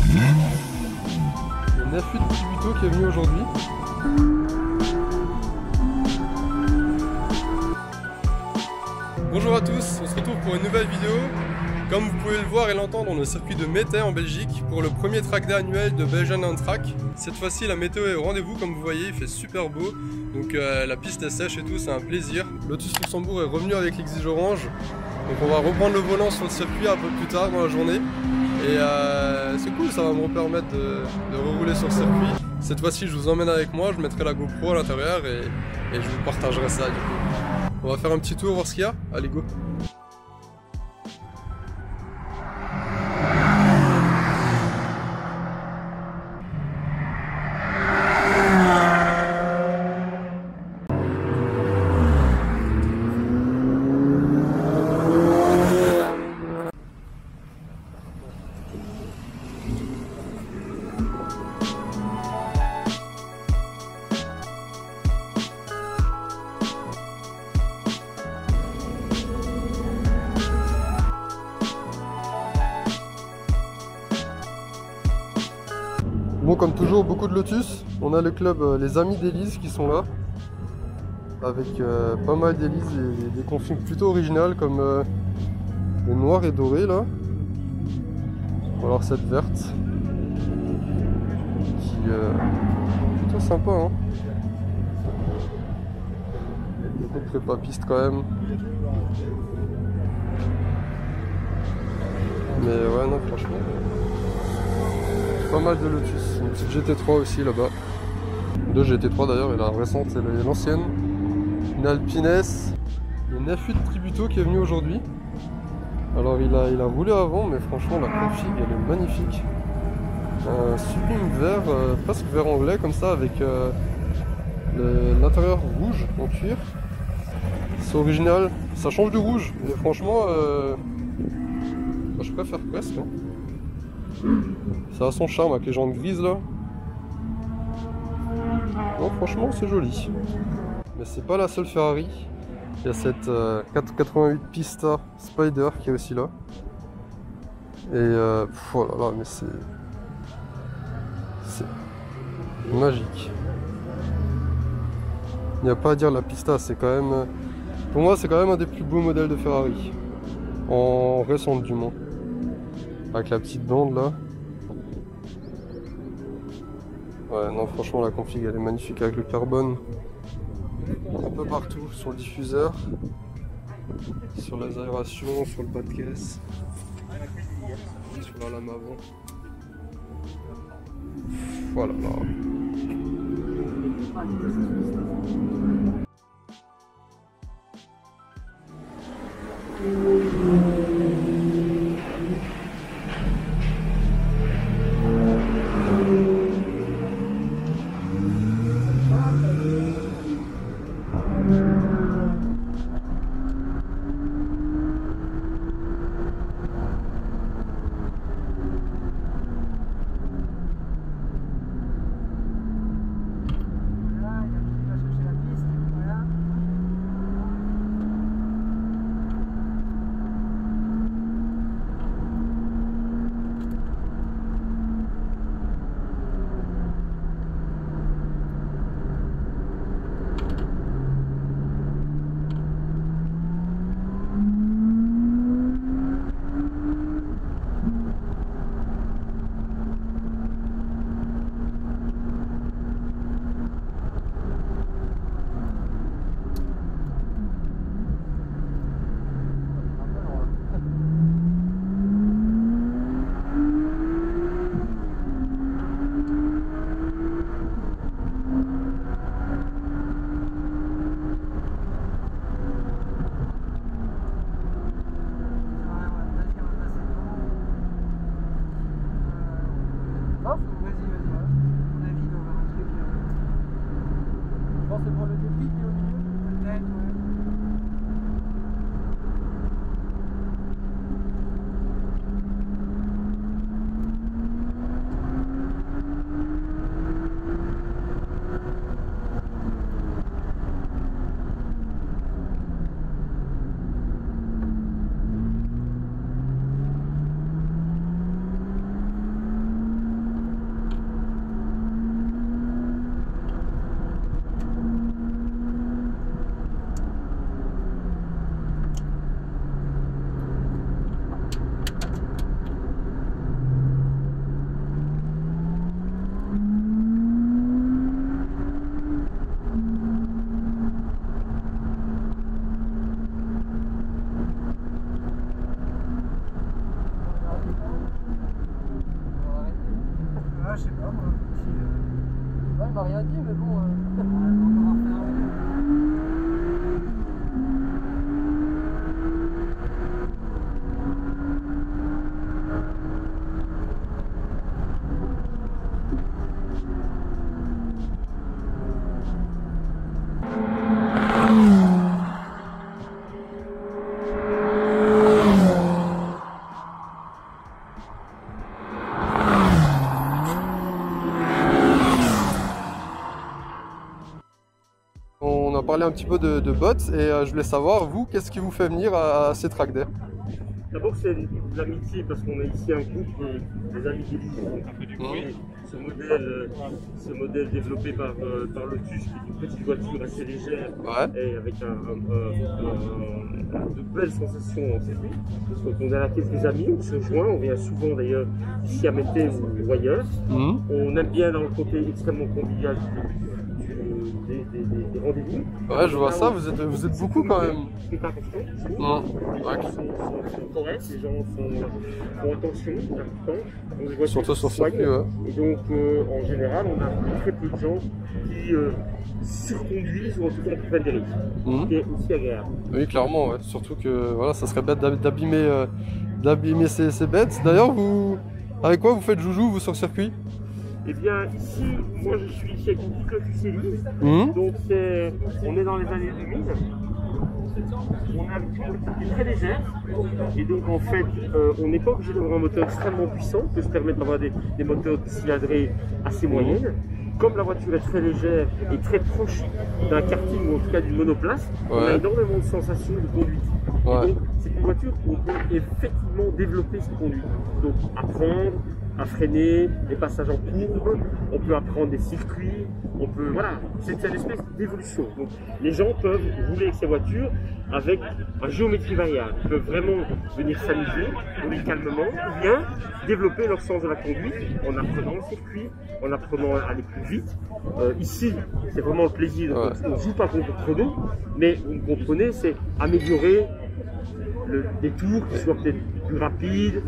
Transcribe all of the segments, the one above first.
Le 9.8 Tributo qui est venu aujourd'hui. Bonjour à tous, on se retrouve pour une nouvelle vidéo. Comme vous pouvez le voir et l'entendre, on est au circuit de Mettey en Belgique pour le premier track day annuel de Belgian On Track. Cette fois-ci la météo est au rendez-vous, comme vous voyez, il fait super beau. Donc la piste est sèche et tout, c'est un plaisir. Lotus Luxembourg est revenu avec l'exige orange. Donc on va reprendre le volant sur le circuit un peu plus tard dans la journée. Et c'est cool, ça va me permettre de rerouler sur le circuit. Cette fois-ci je vous emmène avec moi, je mettrai la GoPro à l'intérieur et je vous partagerai ça du coup. On va faire un petit tour, voir ce qu'il y a. Allez go! Bon, comme toujours, beaucoup de Lotus. On a le club Les Amis d'Élise qui sont là, avec pas mal d'Élise et des configs plutôt originales comme le noir et doré là. Ou alors cette verte qui est plutôt sympa, hein. Beaucoup de prépa piste quand même. Mais ouais, non, franchement. Pas mal de Lotus, une petite GT3 aussi là-bas. Deux GT3 d'ailleurs, et la récente c'est l'ancienne. Une Alpine S, le 9.8 Tributo qui est venu aujourd'hui. Alors il a roulé avant, mais franchement la config elle est magnifique. Un sublime vert, presque vert anglais comme ça, avec l'intérieur rouge en cuir. C'est original, ça change du rouge, et franchement je préfère presque, hein. Ça a son charme avec les jantes grises là. Non, franchement c'est joli. Mais c'est pas la seule Ferrari. Il y a cette 488 Pista Spider qui est aussi là. Et oh là là, mais c'est magique. Il n'y a pas à dire, la Pista c'est quand même, pour moi c'est quand même un des plus beaux modèles de Ferrari. En récente du moins. Avec la petite bande là. Ouais, non, franchement la config elle est magnifique avec le carbone. Un peu partout, sur le diffuseur, sur les aérations, sur le bas de caisse, sur la lame avant. Voilà. Ah, je sais pas moi. Ouais, il m'a rien dit, mais bon. On a parlé un petit peu de bots et je voulais savoir, vous, qu'est-ce qui vous fait venir à ces track days? D'abord, c'est de l'amitié parce qu'on est ici un groupe des amis d'élite. Ce modèle développé par Lotus, qui est une petite voiture assez légère et avec de belles sensations en circuit. Donc on est là quelques amis, on se rejoint, on vient souvent d'ailleurs ici à Mété ou ailleurs. On aime bien dans le côté extrêmement convivial des rendez-vous. Ouais, je vois ça, vous êtes beaucoup quand même. C'est important. Les gens sont corrects, les gens font attention, c'est important. Surtout sur circuit, ouais. Et donc, en général, on a très peu de gens qui surconduisent ou en tout cas qui prennent des risques. Ce qui est aussi agréable. Oui, clairement, ouais. Surtout que voilà, ça serait bête d'abîmer ces bêtes. D'ailleurs, avec quoi vous faites joujou, vous, sur circuit? Eh bien, ici, moi je suis chez Duc Lotus. Donc, on est dans les années 2000. On a une politique qui est très légère. Et donc, en fait, on n'est pas obligé d'avoir un moteur extrêmement puissant. On peut se permettre d'avoir des moteurs de cylindrée assez moyennes. Comme la voiture est très légère et très proche d'un karting ou en tout cas d'une monoplace, on a énormément de sensations de conduite. Donc, c'est une voiture où on peut effectivement développer cette conduite. Donc, apprendre à freiner, les passages en courbe, on peut apprendre des circuits, on peut, voilà, c'est une espèce d'évolution. Donc, les gens peuvent rouler avec ces voitures avec une géométrie variable. Ils peuvent vraiment venir s'amuser, rouler calmement, ou bien développer leur sens de la conduite en apprenant le circuit, en apprenant à aller plus vite. Ici, c'est vraiment le plaisir. On ne joue pas contre le chrono, mais vous me comprenez, c'est améliorer des tours qui soient peut-être plus rapides,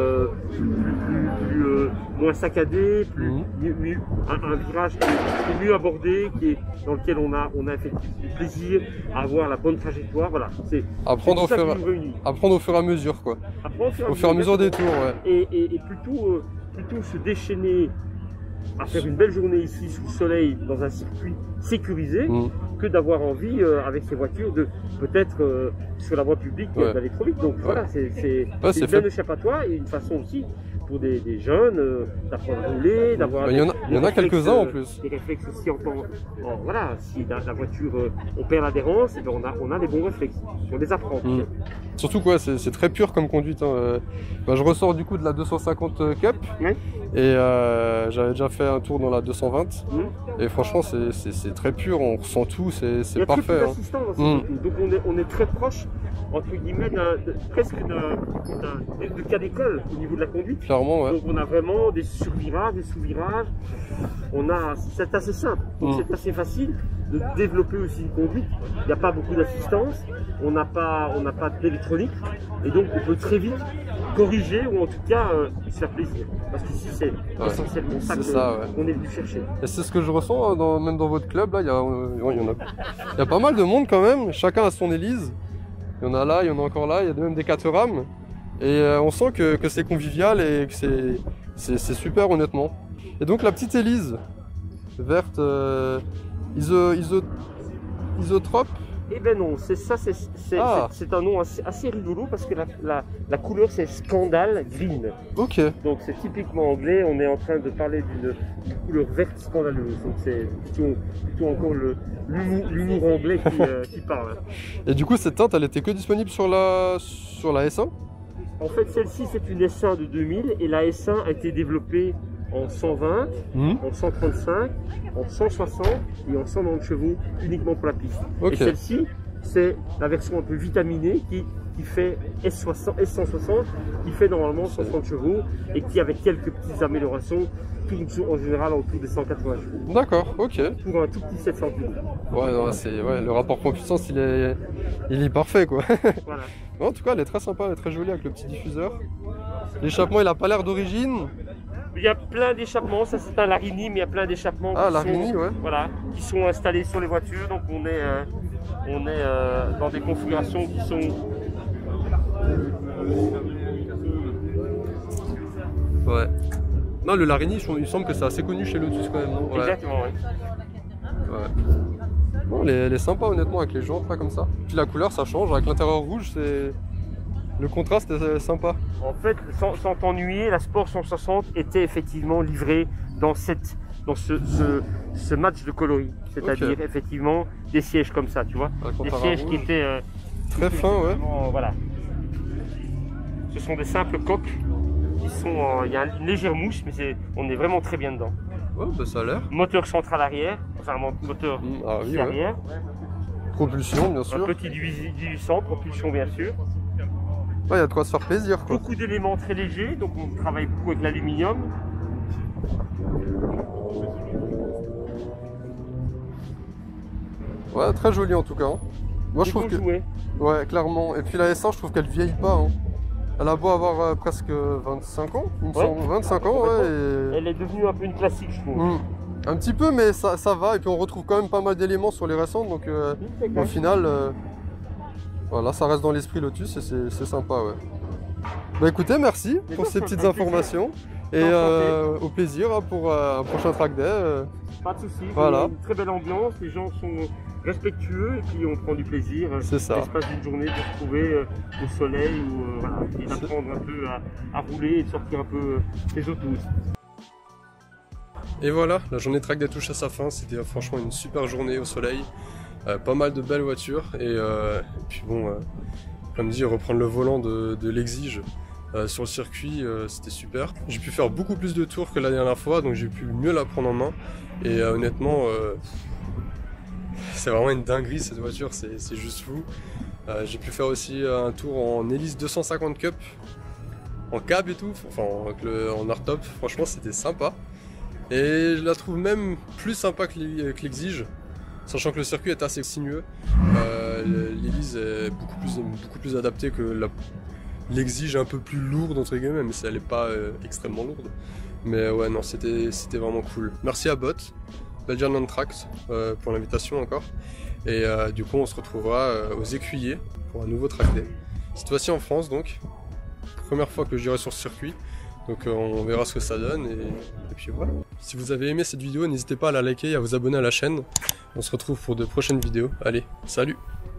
moins saccadés, un virage qui est mieux abordé, dans lequel on a effectivement du plaisir à avoir la bonne trajectoire. Voilà, c'est apprendre au fur et à mesure, quoi. Au fur et à mesure des tours, ouais. Et plutôt se déchaîner à faire une belle journée ici sous le soleil dans un circuit sécurisé que d'avoir envie avec ces voitures de peut-être sur la voie publique d'aller trop vite. Donc voilà, c'est une belle échappatoire et une façon aussi pour des jeunes d'apprendre à rouler, d'avoir il y en a quelques-uns en plus. Des réflexes aussi voilà, si la voiture on perd l'adhérence, on a des bons réflexes, on les apprend. Surtout quoi, c'est très pur comme conduite. Je ressors du coup de la 250 Cup et j'avais déjà fait un tour dans la 220 et franchement c'est très pur, on ressent tout, c'est parfait. Donc on est très proche entre guillemets presque de cas d'école au niveau de la conduite. Clairement, ouais. Donc on a vraiment des survirages, des sous-virages. C'est assez simple, donc c'est assez facile de développer aussi une conduite. Il n'y a pas beaucoup d'assistance, on n'a pas d'électronique et donc on peut très vite corriger ou en tout cas se faire plaisir. Parce qu'ici c'est essentiellement ça qu'on est venu chercher. Et c'est ce que je ressens même dans votre club, là, il y a pas mal de monde quand même, chacun a son Élise. Il y en a là, il y en a encore là, il y a même des Caterham. Et on sent que c'est convivial et que c'est super honnêtement. Et donc la petite Élise verte isotrope. Eh ben non, c'est un nom assez rigolo parce que la couleur c'est Scandal Green. Ok. Donc c'est typiquement anglais, on est en train de parler d'une couleur verte scandaleuse. Donc c'est plutôt encore l'humour anglais qui parle. Et du coup cette teinte elle était que disponible sur la S1? En fait celle-ci c'est une S1 de 2000 et la S1 a été développée en 120, en 135, en 160 et en 190 chevaux uniquement pour la piste. Et celle-ci, c'est la version un peu vitaminée qui fait S160, qui fait normalement 130 chevaux et qui, avec quelques petites améliorations, tourne en général autour des 180 chevaux. D'accord, ok. Pour un tout petit 700 kg. Le rapport poids-puissance, il est parfait, quoi. Voilà. En tout cas, elle est très sympa, elle est très jolie avec le petit diffuseur. L'échappement, il a pas l'air d'origine. Il y a plein d'échappements, ça c'est un Larini, mais il y a plein d'échappements ouais. Qui sont installés sur les voitures. Donc on est dans des configurations qui sont... Ouais. Non, le Larini, il semble que c'est assez connu chez Lotus quand même. Ouais. Exactement, oui. Ouais. Bon, elle est sympa honnêtement avec les jantes là comme ça. Puis la couleur ça change, avec l'intérieur rouge, c'est... Le contraste est sympa. En fait, sans t'ennuyer, la Sport 160 était effectivement livrée dans ce match de coloris. C'est-à-dire effectivement des sièges comme ça, tu vois. Des sièges qui étaient... très fins, ouais. Voilà. Ce sont des simples coques. Il y a une légère mousse, mais on est vraiment très bien dedans. Ouais, bah ça a l'air. Moteur central arrière, enfin moteur arrière. Ouais. Propulsion, bien sûr. Un petit 1800, propulsion, bien sûr. Ouais, il y a de quoi se faire plaisir, quoi. Beaucoup d'éléments très légers, donc on travaille beaucoup avec l'aluminium. Ouais, très joli en tout cas. Moi, je trouve que... Ouais, clairement. Et puis la S1, je trouve qu'elle vieillit pas. Hein. Elle a beau avoir presque 25 ans, il me semble. 25 ans, ouais. Et... Elle est devenue un peu une classique, je trouve. Un petit peu, mais ça va. Et puis on retrouve quand même pas mal d'éléments sur les récentes. Donc au final, voilà, ça reste dans l'esprit Lotus et c'est sympa, ouais. Bah écoutez, merci pour ces petites informations. Et au plaisir pour un prochain track day. Pas de soucis. Voilà. Une très belle ambiance, les gens sont respectueux et puis on prend du plaisir. C'est ça. L'espace d'une journée de se retrouver au soleil ou et d'apprendre un peu à rouler et de sortir un peu les autos. Et voilà, la journée track day touche à sa fin. C'était franchement une super journée au soleil. Pas mal de belles voitures. Et puis bon, comme dit, reprendre le volant de l'Exige. Sur le circuit, c'était super. J'ai pu faire beaucoup plus de tours que la dernière fois, donc j'ai pu mieux la prendre en main. Et honnêtement, c'est vraiment une dinguerie cette voiture, c'est juste fou. J'ai pu faire aussi un tour en hélice 250 Cup, en cab et tout, enfin en hardtop. Franchement, c'était sympa. Et je la trouve même plus sympa que l'Exige, sachant que le circuit est assez sinueux. L'hélice est beaucoup plus adaptée que l'Exige un peu plus lourde entre guillemets, mais elle n'est pas extrêmement lourde. Mais ouais, non, c'était vraiment cool. Merci à Bot, Belgian On Track, pour l'invitation encore. Et du coup, on se retrouvera aux Écuyers pour un nouveau track day. Cette fois-ci en France, donc. Première fois que j'irai sur ce circuit. Donc on verra ce que ça donne et puis voilà. Si vous avez aimé cette vidéo, n'hésitez pas à la liker et à vous abonner à la chaîne. On se retrouve pour de prochaines vidéos. Allez, salut!